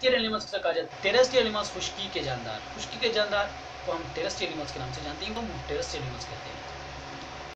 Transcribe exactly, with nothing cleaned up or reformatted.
Terrestrial animals कहा जाता है। टेरेस्ट्रियल एनिमल्स खुश्की के जानदार, खुश्की के जानदार को हम टेरेस्ट्रियल एनिमल्स के नाम से जानते हैं, इनको हम टेरेस्ट्रियल एनिमल्स कहते हैं।